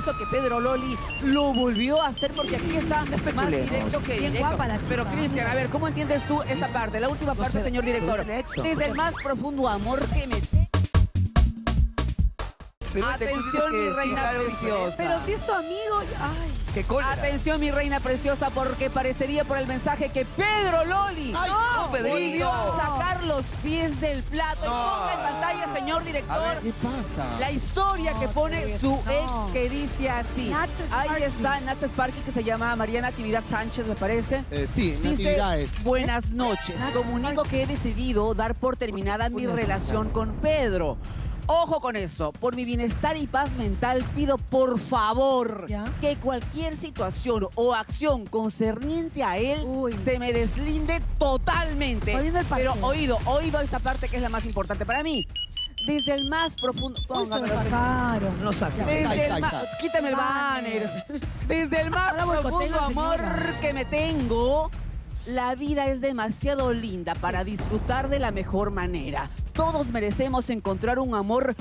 acaso que Pedro Loli lo volvió a hacer? Porque aquí está más directo que Bien directo. guapa la chica. Pero Cristian, a ver, ¿cómo entiendes tú esta parte? La última parte, señor director. Desde el más profundo amor que me... Atención, mi reina preciosa. Pero si es tu amigo... Ay. ¡Qué cólera! Atención, mi reina preciosa, porque parecería por el mensaje que Pedro Loli ¡Ay, no, Pedrito! volvió a sacar los pies del plato. Y ponga en pantalla, señor director, ¿Qué pasa? la historia que pone su no. ex, que dice así. Nats Ahí Sparky. está Nats Sparky, que se llama María Natividad Sánchez, me parece. Sí, Dice, Natividades. buenas noches. Nats Comunico que he decidido dar por terminada mi relación con Pedro. Ojo con eso, por mi bienestar y paz mental pido por favor ¿Ya? que cualquier situación o acción concerniente a él Uy. se me deslinde totalmente. Oído el Pero partido. oído esta parte que es la más importante para mí. Desde el más profundo... Uy, se lo Póngamelo, No sacaron. lo saques. desde Ahí el está. más... Quítame el banner. Desde el más Ahora boicoteo, profundo amor señora. que me tengo, la vida es demasiado linda para disfrutar de la mejor manera. Todos merecemos encontrar un amor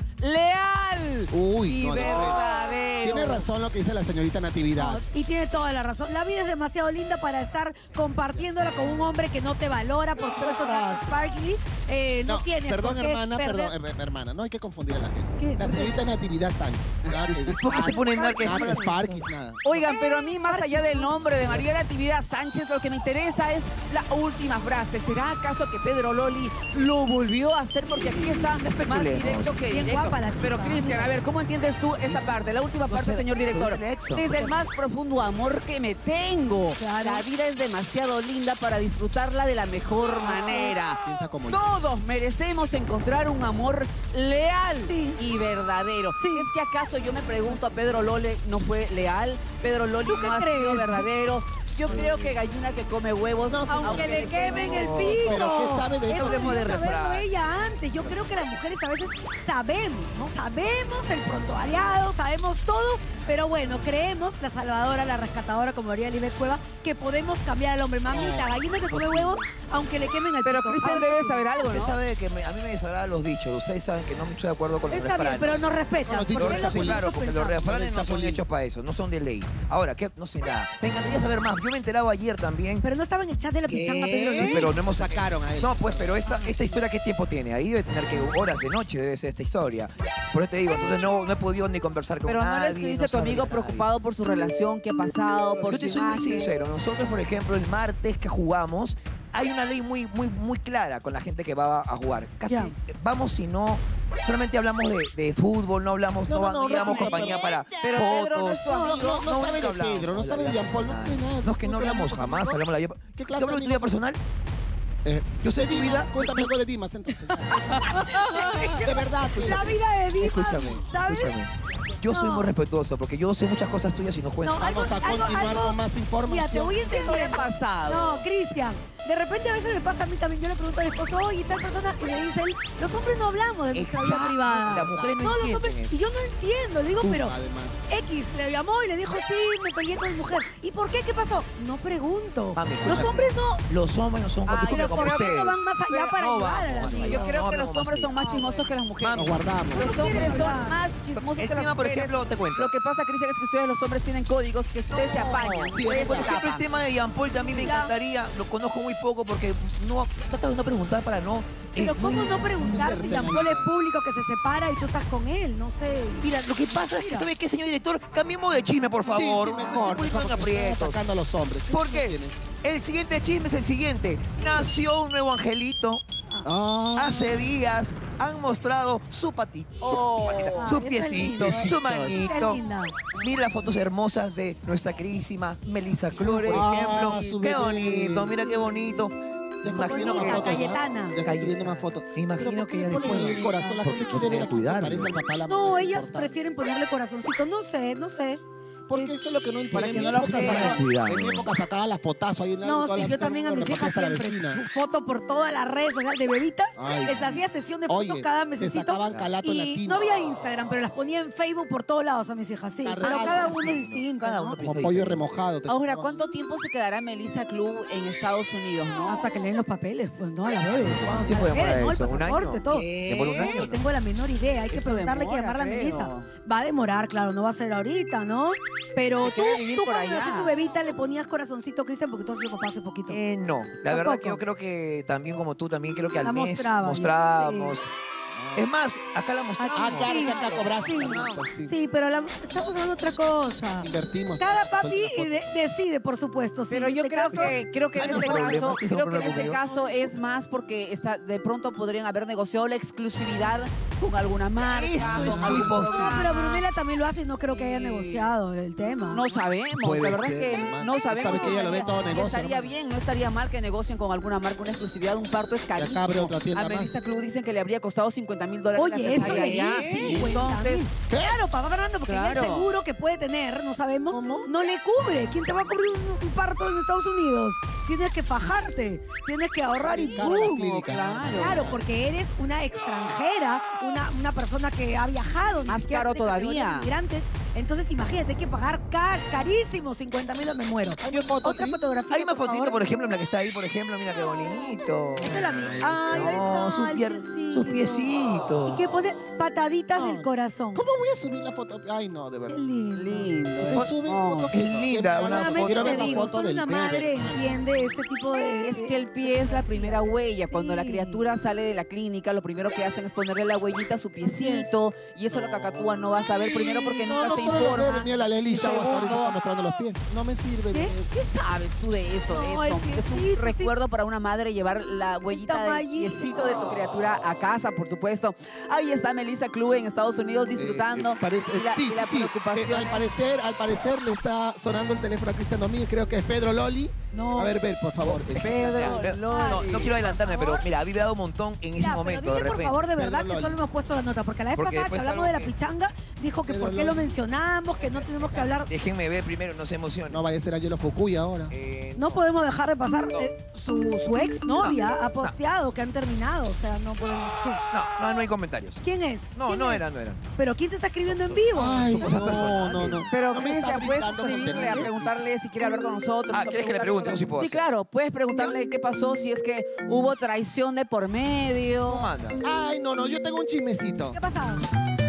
leal Uy, y no, verdadero. Tiene razón lo que dice la señorita Natividad. Y tiene toda la razón. La vida es demasiado linda para estar compartiéndola con un hombre que no te valora. Por supuesto, Nats Sparky no tiene perdón, por qué hermana, perder. perdón, hermana, no hay que confundir a la gente. ¿Qué? La señorita Natividad Sánchez. ¿Por qué se ponen narcos? Nada, Sparky, nada. Oigan, pero a mí, más allá del nombre de María Natividad Sánchez, lo que me interesa es la última frase. ¿Será acaso que Pedro Loli lo volvió a hacer? Porque aquí está más directo que Bien directo. guapa la chica. Pero Cristian, a ver, ¿cómo entiendes tú esta parte? La última parte, señor director. Desde el más profundo amor que me tengo. Claro. La vida es demasiado linda para disfrutarla de la mejor manera. Piensa como yo. Todos merecemos encontrar un amor leal Sí. y verdadero. Sí. ¿Es que acaso yo me pregunto a Pedro Loli no fue leal? Pedro Loli ¿Tú qué no ha sido crees? verdadero. Yo creo que gallina que come huevos, No, señor. Aunque le quemen el pico. Pero ¿qué sabe de eso? Eso Hablemos de debió saberlo refrán. ella antes. Yo creo que las mujeres a veces sabemos, ¿no? Sabemos el prontuariado, sabemos todo, pero bueno, creemos, la salvadora, la rescatadora, como diría Libet Cueva, que podemos cambiar al hombre. Mamita, gallina que come huevos, aunque le quemen el Pero pico. Cristian Ahora, debe saber algo, Usted ¿no? sabe que a mí me desagradan los dichos. Ustedes saben que no estoy de acuerdo con los Está bien, refranes. pero nos respetas. Los dichos Lo porque es lo rechazo, que claro, nosotros porque los pensamos. refranes no son Chapulín. hechos para eso, no son de ley. Ahora, ¿qué? No sé nada. Me encantaría saber más. Yo me enteraba ayer también. Pero no estaba en el chat de la pichanga, Pedro. Sí, ¿no? pero no hemos Sacaron a él. No, pues, pero esta historia, ¿qué tiempo tiene? Ahí debe tener que horas de noche, debe ser esta historia. Por eso te digo, entonces no he podido ni conversar con Pero no nadie. le escribiste a tu sabía amigo nadie. preocupado por su relación, qué ha pasado, por Yo te su soy muy imagen. sincero. Nosotros, por ejemplo, el martes que jugamos, hay una ley muy clara con la gente que va a jugar. Casi Ya. vamos si no... Solamente hablamos de fútbol, no hablamos, no damos no, compañía para Pero Pedro no fotos. es tu No, amigo. no sabe de hablamos, Pedro, no sabe de Jean Paul, no sabe nada. No, es que no hablamos jamás, hablamos de la vida. ¿Qué ¿Yo clase hablo de de tu vida amigos? personal? Yo sé ¿Tu Dimas, vida? cuéntame algo de Dimas entonces. De verdad. La vida de Dimas, Escúchame, ¿sabes? escúchame. Yo soy No. muy respetuoso porque yo sé muchas cosas tuyas y no cuento. No, Vamos a continuar con más información. Mira, te voy a ¿Qué entender. le ha pasado? No, Cristian, de repente a veces me pasa a mí también. Yo le pregunto a mi esposo, oye, tal persona, y me dice él, los hombres no hablamos de nuestra vida Exacto, privada. las mujeres no los entienden hombres, eso. y yo no entiendo, le digo, pero Además. X le llamó y le dijo, sí, me peleé con mi mujer. ¿Y por qué? ¿Qué pasó? No pregunto. Mami, Los hombres no. Los hombres no son Ay, disculpe, Pero como ¿por qué ustedes. no van más allá Pero para no ayudar a vamos la más amiga? Yo creo No, que no, los no, hombres sí. son más chismosos que las mujeres. Nos guardamos. Los hombres son más chismosos El que las tema, por mujeres. ejemplo, te cuento. Lo que pasa, Cristian, es que ustedes los hombres tienen códigos que ustedes se apañan. Sí, ustedes Por se ejemplo, el tapan. tema de Jean Paul también me Ya. encantaría. Lo conozco muy poco porque no trato de no preguntar para no. Pero ¿cómo no preguntar si Jean Paul es público que se separa y tú estás con él? No sé. Mira, lo que pasa es que, Mira. ¿sabe qué, señor director? Cambiemos de chisme, por favor. Sí, mejor. Muy Mejor, porque aprietos. están atacando a los hombres. ¿Por qué? tienes? El siguiente chisme es el siguiente. Nació un nuevo angelito. Ah, Hace días han mostrado su patita, su Ay, piecito, esa es linda. su Esa manito. es linda. Mira las fotos hermosas de nuestra queridísima Melissa Club, por Ah, ejemplo. su Qué bebé. bonito, mira qué bonito. ya está subiendo más Bonita, fotos. ¿no? Cayetana. Ya está subiendo más fotos. Imagino Pero que ella ¿por qué después- ponen el corazón, la gente porque quiere ver quiere a quién se cuidarlo. parece al papá, la mamá, No, es ellas importante. prefieren ponerle corazoncito. No sé, no sé. porque eso es lo que no entiendo. Para que En mi no lo época vean. sacaba- Cuidado. En mi época sacaba las fotazo ahí en la No, toda sí, la- yo también a mis reportaje hijas a la siempre. vecina. Su foto por todas las redes sociales de bebitas. Ay, Les hacía sesión de fotos Oye, cada te mesecito. sacaban calato Y latino. no había Instagram, pero las ponía en Facebook por todos lados a mis hijas, sí. Carrasco, Pero cada sí, uno es ¿no? distinto, Cada ¿no? uno Como piensa pollo diferente. remojado. te Ahora, sacaban. ¿cuánto tiempo se quedará Melissa Club en Estados Unidos, no? Hasta que leen los papeles, pues no, a la bebé. ¿Cuánto tiempo A la bebé, demora no, el eso? ¿Un pasaporte, año? todo. ¿Demora un año? No tengo la menor idea. Hay que Eso preguntarle, hay que demora, llamarla a creo. Melissa. Va a demorar, claro, no va a ser ahorita, ¿no? Pero Se tú, quiere vivir tú por cuando allá. nació tu bebita le ponías corazoncito, Cristian, porque tú has sido papá hace poquito. No, la verdad que Tampoco. yo creo que también como tú, también creo que al La mes mostraba, mostrábamos. Es más, acá la mostramos. Ah, claro, Sí, que acá cobraste. sí. Sí. Sí, pero estamos hablando de otra cosa. Invertimos. Cada papi Suelta la foto. decide, por supuesto. Sí, Pero en yo este creo caso, que en no este hay problema, caso, sí, se creo que en acuerda este conmigo. caso es más porque de pronto podrían haber negociado la exclusividad con alguna marca. Eso es con muy algún posible. No, programa. pero Brunella también lo hace y no creo que haya Sí. negociado el tema. No sabemos, Puede la verdad ser, es que hermano. no sabemos. Sabe que ella lo ve todo Y negocio, estaría hermano. bien, no estaría mal que negocien con alguna marca una exclusividad, un parto es carísimo. acá abre otra tienda A más. Melissa Club dicen que le habría costado $50,000. Oye, eso Ay, leí, ay, ay. 50.000. Entonces, Claro, papá Fernando, porque ya el Claro. seguro que puede tener, no sabemos, ¿Cómo? no le cubre. ¿Quién te va a cubrir un parto en Estados Unidos? Tienes que fajarte, tienes que ahorrar y Cara a la ¡pum! clínica, ¿no? Claro, porque eres una extranjera, una persona que ha viajado. ni Más siquiera caro de categoría todavía. Inmigrante. Entonces, imagínate, hay que pagar cash, carísimo, 50.000, me muero. Hay una foto, Otra Cris. fotografía, Hay una por fotito, favor. por ejemplo, en la que está ahí, por ejemplo, mira qué bonito. Esa es la mía. Ay, ahí No, está, sus, el sus piecito. piecitos. Y que pone pataditas del corazón. ¿Cómo voy a subir la foto? Ay, no, de Qué verdad. lindo. lindo. Me sube foto es linda, una Nuevamente Quiero ver te la digo, foto solo del una bebé. madre entiende este tipo de... Es que el pie es la primera huella. Cuando la Sí. criatura sale de la clínica, lo primero que hacen es ponerle la huellita a su piecito. Y eso la cacatúa no va a saber. Primero porque No, nunca no se solo los bebés, informa. ni la Leli Shaw hasta ahorita Segundo, está mostrando los pies. No me sirve. ¿Qué? ¿Qué sabes tú de eso, No, el Edson? Es un piecito, sí. recuerdo para una madre llevar la huellita del tamañito. piecito de tu criatura a casa, por supuesto. Ahí está Melissa Club en Estados Unidos disfrutando. Parece- y la, sí, y la sí, sí. preocupación Al parecer le está sonando el teléfono a Cristian Domínguez. Creo que es Pedro Loli. No. A ver, por favor. Pedro No quiero adelantarme, pero mira, ha vibrado un montón en ese Ya, momento, pero de dile, por repente. favor, de Pedro verdad, que Loli. solo hemos puesto la nota. Porque la vez Porque pasada que después hablamos de la algo que- pichanga, dijo que Pedro por qué lo Loli. mencionamos, que no tenemos que hablar... Déjenme ver primero, no se emocionen. No vaya a ser Angelo Fukui ahora. No podemos dejar de pasar. Su ex novia ha posteado que han terminado. O sea, no podemos... ¿qué? No hay comentarios. ¿Quién es? No, ¿Quién no es? eran, no eran. ¿Pero quién te está escribiendo en vivo? Ay, cosas no, personales. no. Pero No me está Cristian, puedes brindando escribirle a contenido. preguntarle si quiere hablar con nosotros. Ah, ¿quieres que le pregunte? Yo sí puedo Sí, hacer. claro. Puedes preguntarle qué pasó, si es que hubo traición de por medio. ¿Cómo anda? Ay, no, yo tengo un chismecito. ¿Qué ha pasado?